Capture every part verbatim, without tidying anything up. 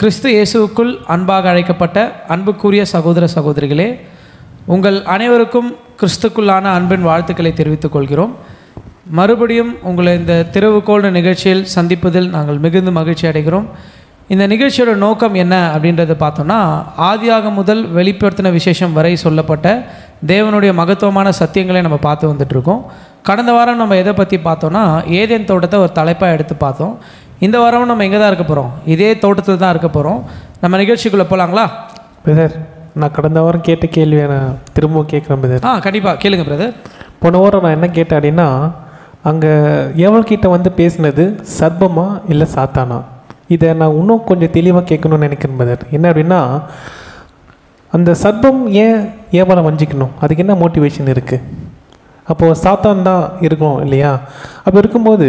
கிறிஸ்து இயேசுவுக்குள் அன்பாக அழைக்கப்பட்ட அன்புக்குரிய சகோதர சகோதரிகளே, உங்கள் அனைவருக்கும் கிறிஸ்துக்குள்ளான அன்பின் வாழ்த்துக்களை தெரிவித்துக் கொள்கிறோம். மறுபடியும் உங்களை இந்த திறவுகோல் நிகழ்ச்சியில் சந்திப்பதில் நாங்கள் மிகுந்த மகிழ்ச்சி அடைகிறோம். இந்த நிகழ்ச்சியோட நோக்கம் என்ன அப்படின்றத பார்த்தோம்னா, ஆதியாகம் முதல் வெளிப்படுத்தின விசேஷம் வரை சொல்லப்பட்ட தேவனுடைய மகத்துவமான சத்தியங்களை நம்ம பார்த்து வந்துட்டுருக்கோம். கடந்த வாரம் நம்ம எதை பற்றி பார்த்தோன்னா, ஏதேன் தோட்டத்தை ஒரு தலைப்பாக எடுத்து பார்த்தோம். இந்த வாரம் நம்ம எங்கே தான் இருக்க போகிறோம்? இதே தோட்டத்தில் தான் இருக்க போகிறோம். நம்ம நிகழ்ச்சிக்குள்ளே போகலாங்களா? பிரதர், நான் கடந்த வாரம் கேட்ட கேள்வியை நான் திரும்பவும் கேட்குறேன் பிரதர். ஆ கண்டிப்பாக கேளுங்க பிரதர். போன வாரம் நான் என்ன கேட்டேன் அப்படின்னா, அங்கே எவள்கிட்ட வந்து பேசினது சர்ப்பமா இல்லை சாத்தானா? இதை நான் இன்னும் கொஞ்சம் தெளிவாக கேட்கணும்னு நினைக்கிறேன் பிரதர். என்ன அப்படின்னா, அந்த சர்ப்பம் ஏன் ஏவலை வஞ்சிக்கணும்? அதுக்கு என்ன மோட்டிவேஷன் இருக்குது? அப்போது சாத்தான் தான் இருக்கும் இல்லையா? அப்போ இருக்கும்போது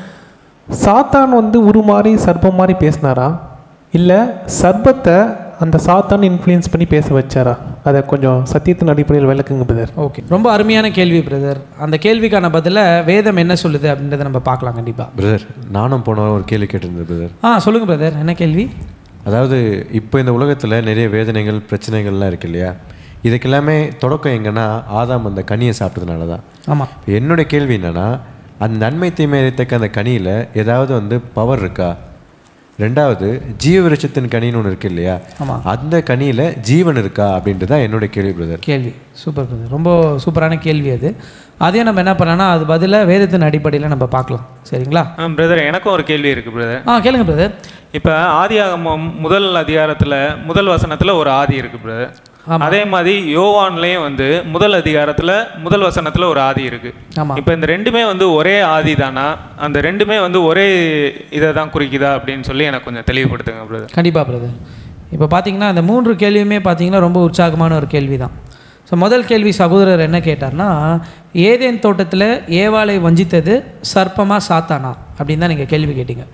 சாத்தான் வந்து உருமாறி சர்ப்பம் மாதிரி பேசினாரா, இல்லை சர்ப்பத்தை அந்த சாத்தான் இன்ஃப்ளூயன்ஸ் பண்ணி பேச வச்சாரா? அதை கொஞ்சம் சத்தியத்தின் அடிப்படையில் விளக்குங்க பிரதர். ஓகே, ரொம்ப அருமையான கேள்வி பிரதர். அந்த கேள்விக்கான பதிலை வேதம் என்ன சொல்லுது அப்படின்றத நம்ம பார்க்கலாம் கண்டிப்பாக. பிரதர், நானும் போன ஒரு கேள்வி கேட்டிருந்தேன் பிரதர். ஆ சொல்லுங்கள் பிரதர், என்ன கேள்வி? அதாவது இப்போ இந்த உலகத்தில் நிறைய வேதனைகள் பிரச்சனைகள்லாம் இருக்கு இல்லையா? இதுக்கெல்லாமே தொடக்கம் எங்கன்னா ஆதாம் அந்த கனியை சாப்பிட்டதுனால தான். ஆமாம். என்னுடைய கேள்வி என்னென்னா, அந்த நன்மை தீமை அறியத்தக்க அந்த கனியில் ஏதாவது வந்து பவர் இருக்கா? ரெண்டாவது, ஜீவ விருட்சத்தின் கனின்னு ஒன்று இருக்கு இல்லையா? ஆமாம். அந்த கனியில் ஜீவன் இருக்கா அப்படின்றது தான் என்னுடைய கேள்வி பிரதர். கேள்வி சூப்பர் பிரதர், ரொம்ப சூப்பரான கேள்வி அது. அதையும் நம்ம என்ன பண்ணலாம்னா, அது பதிலாக வேதத்தின் அடிப்படையில் நம்ம பார்க்கலாம். சரிங்களா? ஆ பிரதர், எனக்கும் ஒரு கேள்வி இருக்குது பிரதர். ஆ கேளுங்க பிரதர். இப்போ ஆதியாகமம் முதல் அதிகாரத்தில் முதல் வசனத்தில் ஒரு ஆதி இருக்குது பிரதர். அதே மாதிரி யோவான்லேயும் வந்து முதல் அதிகாரத்தில் முதல் வசனத்தில் ஒரு ஆதி இருக்குது. ஆமாம். இப்போ இந்த ரெண்டுமே வந்து ஒரே ஆதி தானா? அந்த ரெண்டுமே வந்து ஒரே இதை தான் குறிக்குதா அப்படின்னு சொல்லி எனக்கு கொஞ்சம் தெளிவுபடுத்துங்க பிரதர். கண்டிப்பாக பிரதர். இப்போ பார்த்தீங்கன்னா அந்த மூன்று கேள்வியுமே பார்த்தீங்கன்னா ரொம்ப உற்சாகமான ஒரு கேள்வி தான். ஸோ முதல் கேள்வி சகோதரர் என்ன கேட்டார்னா, ஏதேன் தோட்டத்தில் ஏவாளை வஞ்சித்தது சர்ப்பமா சாத்தானா அப்படின்னு தான் நீங்கள் கேள்வி கேட்டீங்க.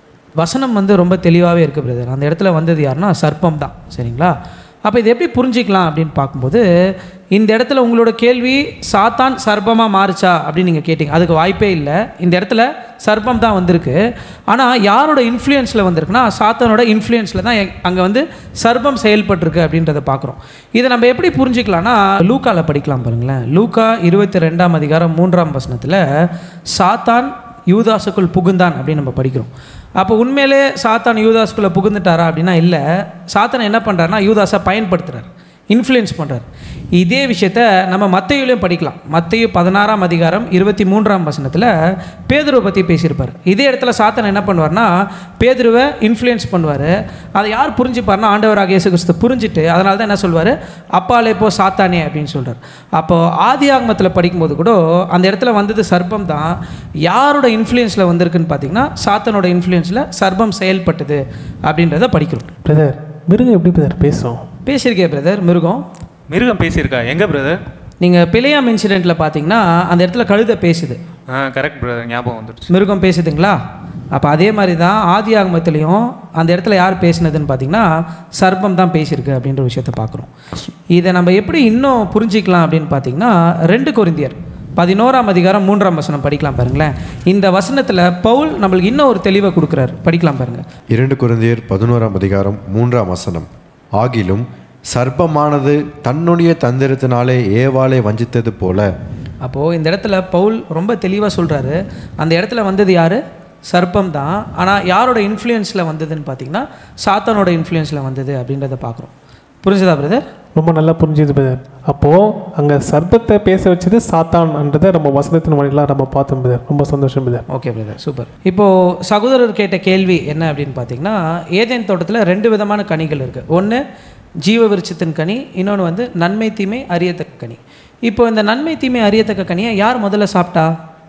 வசனம் வந்து ரொம்ப தெளிவாகவே இருக்குது பிரதர். அந்த இடத்துல வந்தது யாருன்னா சர்ப்பம் தான். சரிங்களா? அப்போ இது எப்படி புரிஞ்சிக்கலாம் அப்படின்னு பார்க்கும்போது, இந்த இடத்துல உங்களோட கேள்வி சாத்தான் சர்ப்பமாக மாறுச்சா அப்படின்னு நீங்கள் கேட்டிங்க. அதுக்கு வாய்ப்பே இல்லை. இந்த இடத்துல சர்ப்பம் தான் வந்திருக்கு. ஆனால் யாரோட இன்ஃப்ளூயன்ஸில் வந்திருக்குன்னா, சாத்தானோட இன்ஃப்ளூயன்ஸில் தான் அங்கே வந்து சர்ப்பம் செயல்பட்டுருக்கு அப்படின்றத பார்க்குறோம். இதை நம்ம எப்படி புரிஞ்சிக்கலாம்னா, லூக்காவில் படிக்கலாம் பாருங்களேன். லூக்கா இருபத்தி ரெண்டாம் அதிகாரம் மூன்றாம் வசனத்தில் சாத்தான் யூதாசுக்குள் புகுந்தான் அப்படின்னு நம்ம படிக்கிறோம். அப்போ உண்மையிலே சாத்தான் யூதாஸ்குள்ளே புகுந்துட்டாரா அப்படின்னா இல்லை. சாத்தான் என்ன பண்ணுறாருனா, யூதாஸை பயன்படுத்துகிறார், இன்ஃப்ளூயன்ஸ் பண்ணுறார். இதே விஷயத்த நம்ம மத்தேயுலையும் படிக்கலாம். மத்தேயு பதினாறாம் அதிகாரம் இருபத்தி மூன்றாம் வசனத்தில் பேதுருவை பற்றி பேசியிருப்பார். இதே இடத்துல சாத்தான் என்ன பண்ணுவார்னா, பேதுருவை இன்ஃப்ளூயன்ஸ் பண்ணுவார். அதை யார் புரிஞ்சுப்பார்னா, ஆண்டவராக இயேசு கிறிஸ்து புரிஞ்சுட்டு அதனால தான் என்ன சொல்வார், அப்பாலே போ சாத்தானே அப்படின்னு சொல்கிறார். அப்போது ஆதி ஆகமத்தில் படிக்கும்போது கூட அந்த இடத்துல வந்தது சர்ப்பம் தான். யாரோட இன்ஃப்ளூயன்ஸில் வந்திருக்குன்னு பார்த்தீங்கன்னா, சாத்தானோட இன்ஃப்ளூயன்ஸில் சர்ப்பம் செயல்பட்டது அப்படின்றத படிக்கிறோம். பிரதர், மிருகம் எப்படி பிரதர் பேசும்? பேசியிருக்கே பிரதர். மிருகம் மிருகம் பேசியிருக்கா எங்கே பிரதர்? நீங்கள் பிழையாம் இன்சிடெண்ட்டில் பார்த்தீங்கன்னா அந்த இடத்துல கழுதை பேசுது. ஆ கரெக்ட் பிரதர், ஞாபகம் வந்துடுச்சு. மிருகம் பேசுதுங்களா? அப்போ அதே மாதிரி தான் ஆதி ஆகமத்துலேயும் அந்த இடத்துல யார் பேசினதுன்னு பார்த்தீங்கன்னா சர்ப்பம் தான் பேசியிருக்கு அப்படின்ற விஷயத்தை பார்க்குறோம். இதை நம்ம எப்படி இன்னும் புரிஞ்சிக்கலாம் அப்படின்னு பார்த்தீங்கன்னா, ரெண்டு கொரிந்தியர் பதினோராம் அதிகாரம் மூன்றாம் வசனம் படிக்கலாம் பாருங்களேன். இந்த வசனத்தில் பவுல் நம்மளுக்கு இன்னும் ஒரு தெளிவை கொடுக்குறாரு. படிக்கலாம் பாருங்கள். இரண்டு கொரிந்தியர் பதினோராம் அதிகாரம் மூன்றாம் வசனம். ஆகிலும் சர்ப்பமானது தன்னுடைய தந்திரத்தினாலே ஏவாளை வஞ்சித்தது போல. அப்போது இந்த இடத்துல பவுல் ரொம்ப தெளிவாக சொல்கிறாரு, அந்த இடத்துல வந்தது யார்? சர்ப்பம் தான். ஆனால் யாரோட இன்ஃப்ளூயன்ஸில் வந்ததுன்னு பார்த்தீங்கன்னா சாத்தானோட இன்ஃப்ளூயன்ஸில் வந்தது அப்படின்றத பார்க்குறோம். புரிஞ்சுதா பிரதர்? ரொம்ப நல்லா புரிஞ்சுது பிரதர். அப்போது அங்கே சர்ப்பத்தை பேச வச்சது சாத்தான்ன்றதை நம்ம வசனத்தின் வழியெல்லாம் நம்ம பார்த்தோம் பிரதர். ரொம்ப சந்தோஷம் பிரதர். Okay brother, super. இப்போது சகோதரர் கேட்ட கேள்வி என்ன அப்படின்னு பார்த்தீங்கன்னா, ஏதேன் தோட்டத்தில் ரெண்டு விதமான கனிகள் இருக்குது. ஒன்று ஜீவ விருட்சத்தின் கனி, இன்னொன்று வந்து நன்மை தீமை அறியத்தக்க கனி. இப்போ இந்த நன்மை தீமை அறியத்தக்க கனியை யார் முதல்ல சாப்பிட்டா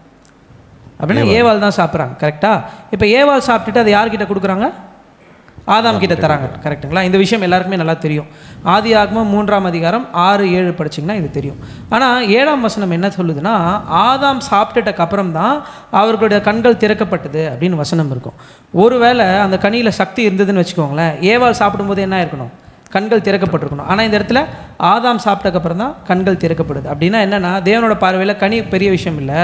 அப்படின்னா ஏவாள் தான் சாப்பிட்றாங்க. கரெக்டாக? இப்போ ஏவாள் சாப்பிட்டுட்டு அதை யார்கிட்ட கொடுக்குறாங்க? ஆதாம் கிட்ட தராங்க. கரெக்டுங்களா? இந்த விஷயம் எல்லாருக்குமே நல்லா தெரியும். ஆதி ஆகமம் மூன்றாம் அதிகாரம் ஆறு ஏழு படிச்சிங்கன்னா இது தெரியும். ஆனால் ஏழாம் வசனம் என்ன சொல்லுதுன்னா, ஆதாம் சாப்பிட்டுட்டக்கு அப்புறம் தான் அவர்களுடைய கண்கள் திறக்கப்பட்டது அப்படின்னு வசனம் இருக்கும். ஒருவேளை அந்த கனியில் சக்தி இருந்ததுன்னு வச்சுக்கோங்களேன், ஏவாள் சாப்பிடும்போது என்ன இருக்கணும்? கண்கள் திறக்கப்பட்டிருக்கணும். ஆனால் இந்த இடத்துல ஆதாம் சாப்பிட்டக்கப்புறம் தான் கண்கள் திறக்கப்படுது. அப்படின்னா என்னென்னா, தேவனோட பார்வையில் கனி பெரிய விஷயம் இல்லை.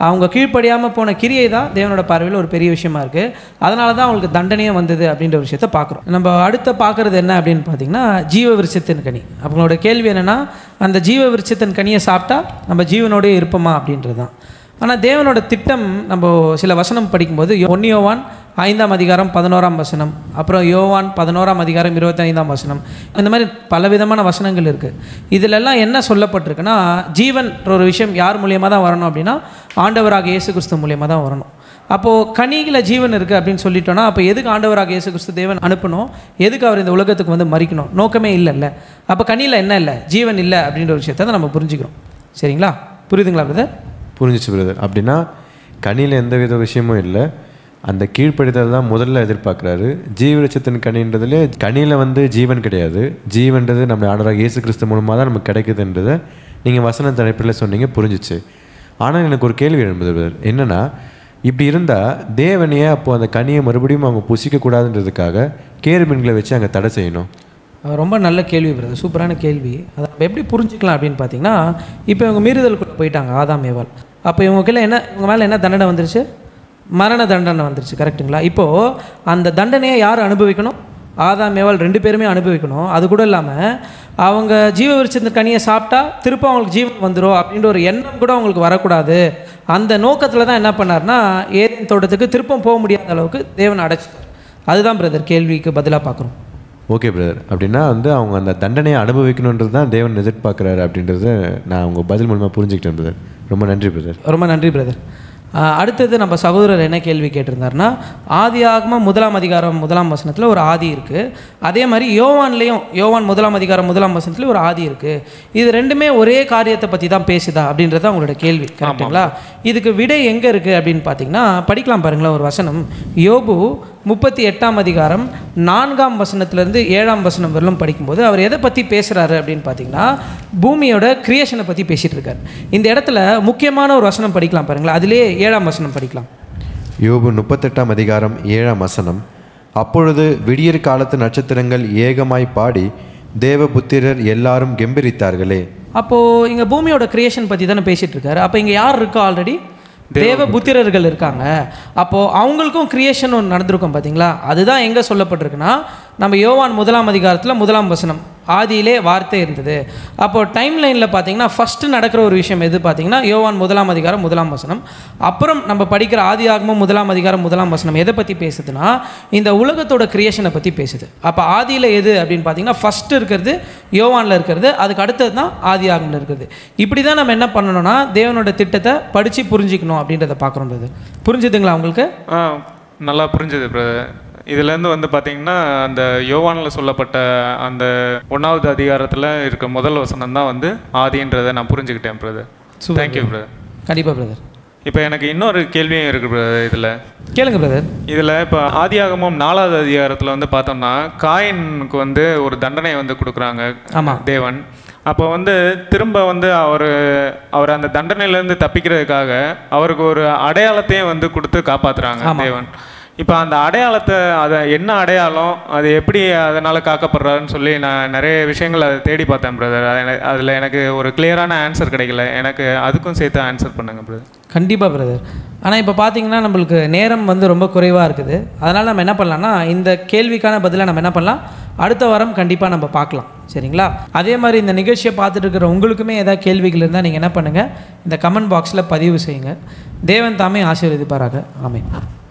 அவங்க கீழ்ப்படியாமல் போன கிரியை தான் தேவனோட பார்வையில் ஒரு பெரிய விஷயமா இருக்குது. அதனால தான் அவங்களுக்கு தண்டனையே வந்தது அப்படின்ற ஒரு விஷயத்தை பார்க்குறோம். நம்ம அடுத்த பார்க்குறது என்ன அப்படின்னு பார்த்தீங்கன்னா ஜீவ விருட்சத்தின் கனி. அவங்களோட கேள்வி என்னென்னா, அந்த ஜீவ விருட்சத்தின் கனியை சாப்பிட்டா நம்ம ஜீவனோடய இருப்போமா அப்படின்றது தான். ஆனால் தேவனோட திட்டம் நம்ம சில வசனம் படிக்கும்போது ஒன்று யோவான் ஐந்தாம் அதிகாரம் பதினோராம் வசனம், அப்புறம் யோவான் பதினோராம் அதிகாரம் இருபத்தி ஐந்தாம் வசனம், இந்த மாதிரி பலவிதமான வசனங்கள் இருக்குது. இதிலெல்லாம் என்ன சொல்லப்பட்டிருக்குன்னா, ஜீவன் ஒரு விஷயம் யார் மூலியமாக தான் வரணும் அப்படின்னா ஆண்டவராக இயேசு கிறிஸ்து மூலியமாக தான் வரணும். அப்போது கனியில் ஜீவன் இருக்குது அப்படின்னு சொல்லிட்டோன்னா, அப்போ எதுக்கு ஆண்டவராக இயேசு கிறிஸ்து தேவன் அனுப்பணும், எதுக்கு அவர் இந்த உலகத்துக்கு வந்து மறிக்கணும், நோக்கமே இல்லைல்ல. அப்போ கனியில் என்ன இல்லை, ஜீவன் இல்லை அப்படின்ற ஒரு விஷயத்தை தான் நம்ம புரிஞ்சுக்கிறோம். சரிங்களா, புரியுதுங்களா பிரதர்? புரிஞ்சிச்சு பிரதர். அப்படின்னா கனியில் எந்த வித விஷயமும் இல்லை, அந்த கீழ்ப்படிதல் தான் முதல்ல எதிர்பார்க்குறாரு. ஜீவவிருட்சத்தின் கனின்றதுல கனியில் வந்து ஜீவன் கிடையாது, ஜீவன்றது நம்ம ஆண்டவராக இயேசு கிறிஸ்து மூலமாக தான் நமக்கு கிடைக்குதுன்றதை நீங்கள் வசன தலைப்பில் சொன்னீங்க, புரிஞ்சிச்சு. ஆனால் எனக்கு ஒரு கேள்வி எழும்புது பிரதர். என்னென்னா, இப்படி இருந்தால் தேவனையே அப்போது அந்த கனியை மறுபடியும் அவங்க புசிக்கக்கூடாதுன்றதுக்காக கேருபீன்களை வச்சு அங்கே தடை செய்யணும்? ரொம்ப நல்ல கேள்வி பிரதர், சூப்பரான கேள்வி. அதை நம்ம எப்படி புரிஞ்சுக்கலாம் அப்படின்னு பார்த்தீங்கன்னா, இப்போ இவங்க மீறுதலுக்குள்ளே போயிட்டாங்க ஆதாம் ஏவாள். அப்போ இவங்களுக்கெல்லாம் என்ன, இவங்க மேலே என்ன தண்டனை வந்துருச்சு? மரண தண்டனை வந்துருச்சு. கரெக்டுங்களா? இப்போது அந்த தண்டனையை யார் அனுபவிக்கணும்? ஆதாம் ஏவாள் ரெண்டு பேருமே அனுபவிக்கணும். அது கூட இல்லாமல் அவங்க ஜீவ விருட்சத்தின் கனியை சாப்பிட்டா திரும்ப அவங்களுக்கு ஜீவன் வந்துடும் அப்படின்ற ஒரு எண்ணம் கூட அவங்களுக்கு வரக்கூடாது. அந்த நோக்கத்தில் தான் என்ன பண்ணார்னா, ஏதேன் தோட்டத்துக்கு திருப்பம் போக முடியாத அளவுக்கு தேவன் அடைச்சிட்டார். அதுதான் பிரதர் கேள்விக்கு பதிலாக பார்க்குறோம். Okay brother. அப்படின்னா வந்து அவங்க அந்த தண்டனையை அனுபவிக்கணுன்றது தான் தேவன் எதிர்பார்க்குறாரு அப்படின்றத நான் உங்கள் பதில் மூலமாக புரிஞ்சுக்கிட்டேன் பிரதர். ரொம்ப நன்றி பிரதர். ரொம்ப நன்றி பிரதர். அடுத்தது நம்ம சகோதரர் என்ன கேள்வி கேட்டிருந்தாருன்னா, ஆதியாகமம் முதலாம் அதிகாரம் முதலாம் வசனத்தில் ஒரு ஆதி இருக்குது. அதே மாதிரி யோவான்லேயும் யோவான் முதலாம் அதிகாரம் முதலாம் வசனத்தில் ஒரு ஆதி இருக்குது. இது ரெண்டுமே ஒரே காரியத்தை பற்றி தான் பேசுதா அப்படின்றது அவங்களோட கேள்வி. கரெக்டுங்களா? இதுக்கு விடை எங்கே இருக்குது அப்படின்னு பார்த்தீங்கன்னா, படிக்கலாம் பாருங்களேன் ஒரு வசனம். யோபு முப்பத்தி எட்டாம் அதிகாரம் நான்காம் வசனத்திலேருந்து ஏழாம் வசனம் வரலும் படிக்கும்போது அவர் எதை பற்றி பேசுகிறாரு அப்படின்னு பார்த்தீங்கன்னா, பூமியோட கிரியேஷனை பற்றி பேசிகிட்டு இருக்கார். இந்த இடத்துல முக்கியமான ஒரு வசனம் படிக்கலாம் பாருங்களேன். அதிலே ஏழாம் வசனம் படிக்கலாம். யோபு முப்பத்தெட்டாம் அதிகாரம் ஏழாம் வசனம். அப்பொழுது விடியற் காலத்து நட்சத்திரங்கள் ஏகமாய் பாடி தேவபுத்திரர் எல்லாரும் கெம்பீரித்தார்களே. அப்போது இங்கே பூமியோட கிரியேஷன் பற்றி தானே பேசிகிட்டு இருக்காரு. அப்போ இங்கே யார் இருக்கா? ஆல்ரெடி தேவ புத்திரர்கள் இருக்காங்க. அப்போது அவங்களுக்கும் கிரியேஷன் ஒன்று நடந்திருக்கும் பார்த்தீங்களா? அதுதான் எங்கே சொல்லப்பட்டிருக்குன்னா, நம்ம யோவான் முதலாம் அதிகாரத்தில் முதலாம் வசனம், ஆதியிலே வார்த்தை இருந்தது. அப்போது டைம் லைனில் பார்த்தீங்கன்னா ஃபஸ்ட்டு நடக்கிற ஒரு விஷயம் எது பார்த்தீங்கன்னா, யோவான் முதலாம் அதிகாரம் முதலாம் வசனம். அப்புறம் நம்ம படிக்கிற ஆதியாகமம் முதலாம் அதிகாரம் முதலாம் வசனம் எதை பற்றி பேசுதுன்னா, இந்த உலகத்தோட கிரியேஷனை பற்றி பேசுது. அப்போ ஆதியில் எது அப்படின்னு பார்த்தீங்கன்னா, ஃபஸ்ட்டு இருக்கிறது யோவானில் இருக்கிறது, அதுக்கு அடுத்தது தான் ஆதியாகமில் இருக்கிறது. இப்படி தான் நம்ம என்ன பண்ணணும்னா, தேவனோட திட்டத்தை படித்து புரிஞ்சிக்கணும் அப்படின்றத பார்க்குறோன்றது. புரிஞ்சுதுங்களா உங்களுக்கு? ஆ, நல்லா புரிஞ்சுது பிரதர். இதுலேருந்து வந்து பார்த்தீங்கன்னா, அந்த யோவானில் சொல்லப்பட்ட அந்த ஒன்றாவது அதிகாரத்தில் இருக்க முதல் வசனம் தான் வந்து ஆதின்றதை நான் புரிஞ்சுக்கிட்டேன் பிரதர். Thank you brother. கண்டிப்பாக பிரதர். இப்போ எனக்கு இன்னொரு கேள்வியும் இருக்குது பிரதர். இதில் கேளுங்க பிரதர். இதில் இப்போ ஆதியாகமம் நாலாவது அதிகாரத்தில் வந்து பார்த்தோம்னா, காயினுக்கு வந்து ஒரு தண்டனை வந்து கொடுக்குறாங்க ஆமாம் தேவன். அப்போ வந்து திரும்ப வந்து அவர் அவர் அந்த தண்டனையிலேருந்து தப்பிக்கிறதுக்காக அவருக்கு ஒரு அடையாளத்தையும் வந்து கொடுத்து காப்பாற்றுறாங்க தேவன். இப்போ அந்த அடையாளத்தை, அதை என்ன அடையாளம், அது எப்படி அதனால் காக்கப்படுறாருன்னு சொல்லி நான் நிறைய விஷயங்கள் அதை தேடி பார்த்தேன் பிரதர். அதில் எனக்கு ஒரு கிளியரான ஆன்சர் கிடைக்கல. எனக்கு அதுக்கும் சேர்த்து ஆன்சர் பண்ணுங்கள் பிரதர். கண்டிப்பாக பிரதர். ஆனால் இப்போ பார்த்தீங்கன்னா நம்மளுக்கு நேரம் வந்து ரொம்ப குறைவாக இருக்குது. அதனால் நம்ம என்ன பண்ணலாம்னா, இந்த கேள்விக்கான பதிலை நம்ம என்ன பண்ணலாம், அடுத்த வாரம் கண்டிப்பாக நம்ம பார்க்கலாம். சரிங்களா? அதே மாதிரி இந்த நிகழ்ச்சியை பார்த்துட்டு இருக்கிற உங்களுக்குமே ஏதாவது கேள்விகள் இருந்தால் நீங்கள் என்ன பண்ணுங்கள், இந்த கமெண்ட் பாக்ஸில் பதிவு செய்யுங்க. தேவன் தாமே ஆசீர்வதிப்பாராக. ஆமென்.